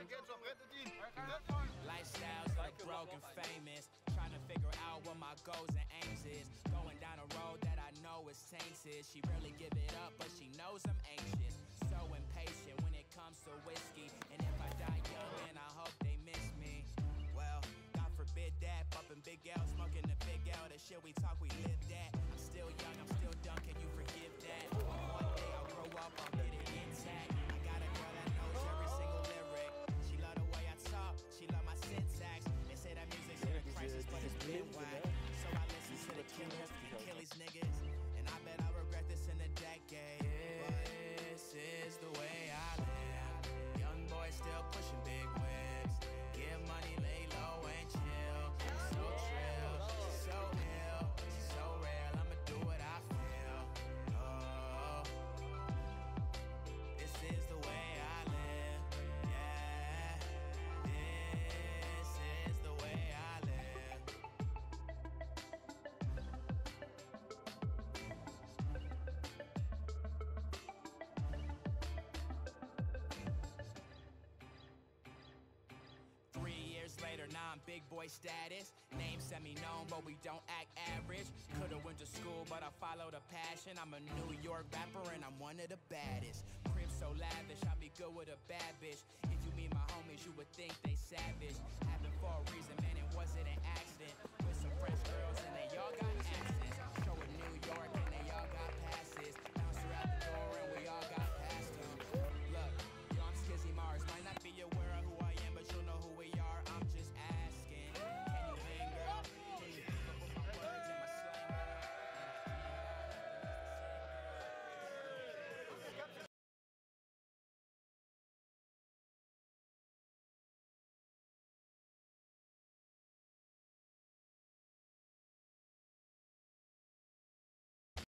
Lifestyles like broken famous, trying to figure out what my goals and aims is. Going down a road that I know is tainted. She rarely give it up, but she knows I'm anxious. So impatient when it comes to whiskey. And if I die young, then I hope they miss me. Well, God forbid that. Bumping Big L, smoking the Big L. The shit we talk, we live that. I'm still young, I'm still dumb, can you forgive that? One day I'll grow up, I'll get it intact. I got a girl that knows every single lyric. She love the way I talk, she love my syntax. They say that music's in a crisis, but it's been whack. So I listen to the killers, kill these niggas. And I bet I'll regret this in a decade. This is the way I live. Young boy still pushing big whips. Give money, lay low and chill. So trill, so ill, so real. I'ma do what I feel. Oh, this is the way I live. Yeah, this is the way I live. 3 years later, now I'm big boy status. Name semi-known, but we don't act average. Could've went to school, but I followed a passion. I'm a New York rapper and I'm one of the baddest. Crib so lavish, I be good with a bad bitch. If you meet my homies, you would think they savage. Happened for a reason, man.